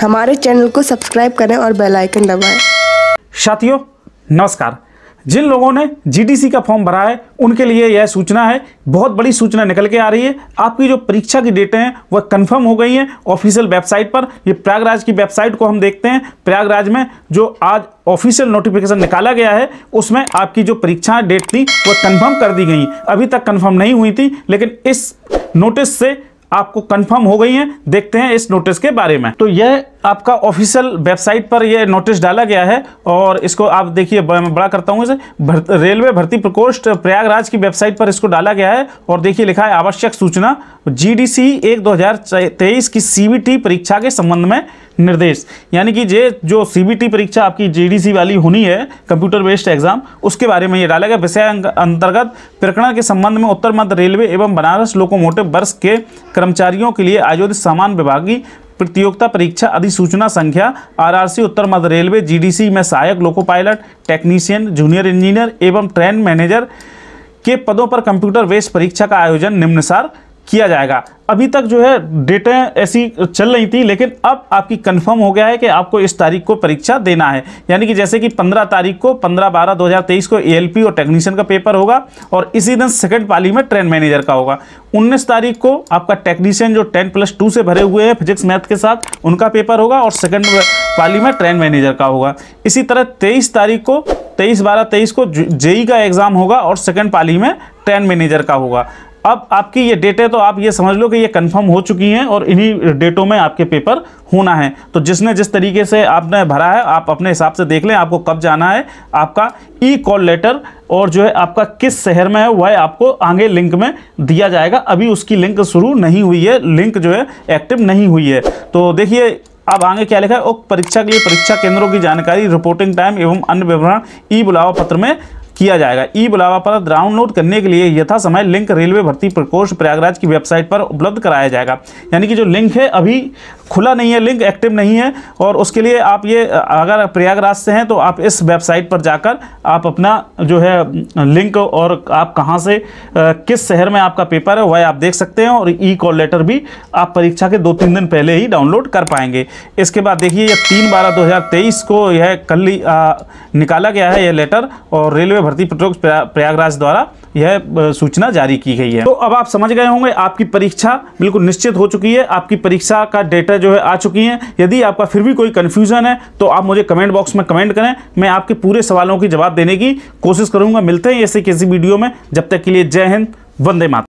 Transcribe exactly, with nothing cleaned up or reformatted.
हमारे चैनल को सब्सक्राइब करें और बेल आइकन दबाएं। साथियों नमस्कार। जिन लोगों ने जीडीसी का फॉर्म भरा है उनके लिए यह सूचना है, बहुत बड़ी सूचना निकल के आ रही है। आपकी जो परीक्षा की डेटें हैं वह कंफर्म हो गई हैं ऑफिशियल वेबसाइट पर। ये प्रयागराज की वेबसाइट को हम देखते हैं। प्रयागराज में जो आज ऑफिशियल नोटिफिकेशन निकाला गया है उसमें आपकी जो परीक्षा डेट थी वह कंफर्म कर दी गई। अभी तक कंफर्म नहीं हुई थी, लेकिन इस नोटिस से आपको कंफर्म हो गई हैं। देखते हैं इस नोटिस के बारे में। तो यह आपका ऑफिशियल वेबसाइट पर यह नोटिस डाला गया है और इसको आप देखिए, मैं बड़ा करता हूं इसे। भर, रेलवे भर्ती प्रकोष्ठ प्रयागराज की वेबसाइट पर इसको डाला गया है और देखिए लिखा है आवश्यक सूचना जीडीसी एक दो हजार तेईस की सीबीटी परीक्षा के संबंध में निर्देश। यानी कि ये जो सीबीटी परीक्षा आपकी जीडीसी वाली होनी है, कंप्यूटर बेस्ड एग्जाम, उसके बारे में ये डाला गया। विषय अंतर्गत प्रकरण के संबंध में उत्तर मध्य रेलवे एवं बनारस लोकोमोटिव वर्ष के कर्मचारियों के लिए आयोजित समान विभागीय प्रतियोगिता परीक्षा अधिसूचना संख्या आरआरसी उत्तर मध्य रेलवे जीडीसी में सहायक loco pilot, technician, junior engineer एवं ट्रेन मैनेजर के पदों पर कंप्यूटर बेस्ड परीक्षा का आयोजन निम्नानुसार किया जाएगा। अभी तक जो है डेटें ऐसी चल रही थी, लेकिन अब आपकी कंफर्म हो गया है कि आपको इस तारीख को परीक्षा देना है। यानी कि जैसे कि पंद्रह तारीख को पंद्रह बारह दो हज़ार तेईस को एएलपी और टेक्नीशियन का पेपर होगा और इसी दिन सेकंड पाली में ट्रेन मैनेजर का होगा। उन्नीस तारीख को आपका टेक्नीशियन जो टेन प्लस टू से भरे हुए हैं फिजिक्स मैथ के साथ, उनका पेपर होगा और सेकंड पाली में ट्रेन मैनेजर का होगा। इसी तरह तेईस तारीख को तेईस बारह तेईस को जेई का एग्जाम होगा और सेकंड पाली में ट्रेन मैनेजर का होगा। अब आपकी ये डेटें तो आप ये समझ लो कि ये कंफर्म हो चुकी हैं और इन्हीं डेटों में आपके पेपर होना है। तो जिसने जिस तरीके से आपने भरा है आप अपने हिसाब से देख लें आपको कब जाना है। आपका ई कॉल लेटर और जो है आपका किस शहर में है वह आपको आगे लिंक में दिया जाएगा। अभी उसकी लिंक शुरू नहीं हुई है, लिंक जो है एक्टिव नहीं हुई है। तो देखिए अब आगे क्या लिखा है, उक्त परीक्षा के लिए परीक्षा केंद्रों की जानकारी, रिपोर्टिंग टाइम एवं अन्य विवरण ई बुलावा पत्र में किया जाएगा। ई बुलावा पत्र डाउनलोड करने के लिए यथा समय लिंक रेलवे भर्ती प्रकोष्ठ प्रयागराज की वेबसाइट पर उपलब्ध कराया जाएगा। यानी कि जो लिंक है अभी खुला नहीं है, लिंक एक्टिव नहीं है और उसके लिए आप ये अगर प्रयागराज से हैं तो आप इस वेबसाइट पर जाकर आप अपना जो है लिंक और आप कहां से किस शहर में आपका पेपर है वह आप देख सकते हैं और ई कॉल लेटर भी आप परीक्षा के दो तीन दिन पहले ही डाउनलोड कर पाएंगे। इसके बाद देखिए ये तीन बारह दो हज़ार तेईस को यह कल निकाला गया है यह लेटर और रेलवे भर्ती प्रकोष्ठ प्रयागराज द्वारा यह सूचना जारी की गई है। तो अब आप समझ गए होंगे आपकी परीक्षा बिल्कुल निश्चित हो चुकी है, आपकी परीक्षा का डेटा जो है आ चुकी है। यदि आपका फिर भी कोई कंफ्यूजन है तो आप मुझे कमेंट बॉक्स में कमेंट करें, मैं आपके पूरे सवालों की जवाब देने की कोशिश करूंगा। मिलते हैं ऐसे किसी वीडियो में, जब तक के लिए जय हिंद, वंदे मातरम।